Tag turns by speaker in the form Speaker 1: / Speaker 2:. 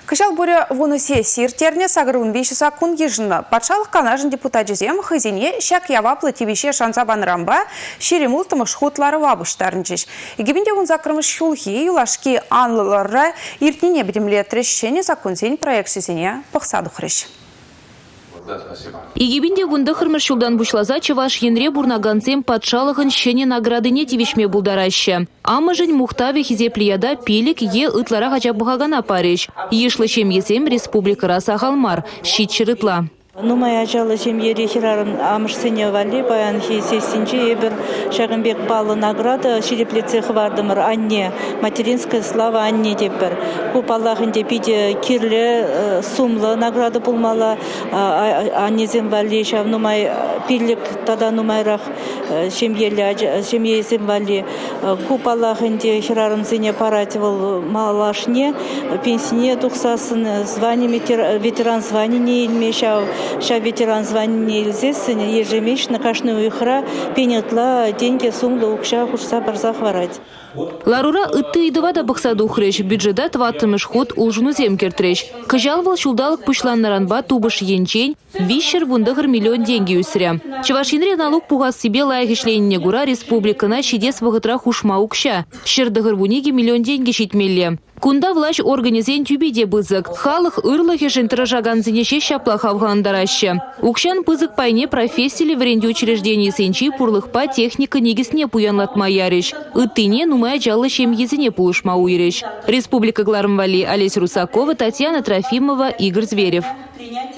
Speaker 1: Кышал буря вунусе сиртерне сагрун 5 секунд ежина. Патшалық канажын депутат жезем хызине шак яваплы тивише шанса банрамба шеремул тымыш хутлары вабыштарынчыш. Егебінде вун закрымыш шулхи юлашки анлылары иртнине бедемле трешчене законсень проекциясене пықсаду хрыш.
Speaker 2: Егебінде вунды хырмыршулдан бушлаза чеваш енре бурнаганцем патшалығын шене наградыне тивишме булдараще. Амыжын мухтаве хизеплияда пилик е ытлара хачабыхагана париш. Ешлы чем есем республика раса халмар, щит чырытла.
Speaker 3: Ну, моя жала семья рехераром амшсене вали, баян хисесинчи ебер шагынбек балы награда, ширеплецех вардымыр анне, материнская слава анне депер. Куп Аллахын депиде кирле сумлы награда пулмала, аннезем вали, шав нумай пилик тада нумайрах семье зем вали. Куп Аллахын де хераром зене паративал малашне, пенсине тухсасын, звание ветеран звание не илмешав. Ша ветеран звания здесь ежемесячно каждую ихра пенетла деньги сумлы укша хушса барза хварать.
Speaker 2: Ларура ытты идывада бақсаду хреш, бюджета тваттымыш ход улжуну земкертреш. Кажалвал шулдалық пушланнаранба тубыш енчень, вишер вундығыр миллион деньги үсіря. Чавашинре налог пуғас себе лайхишленіне гура республикана шидес вғытра хушма укша. Шердығыр вуниги миллион деньги шитмелле. Кунда власть организен тюбиде бызык. Халық ырлахе жынтыражаган зенеше шаплахавгандараще. Укшан пызык пайне профессили в ренде учреждений сенчи пурлыхпа техника негисне пуянлатма яриш. Ытыне нумая жалы шем езине пулышма уйреш. Республика Глармвали, Олесь Русакова, Татьяна Трофимова, Игорь Зверев.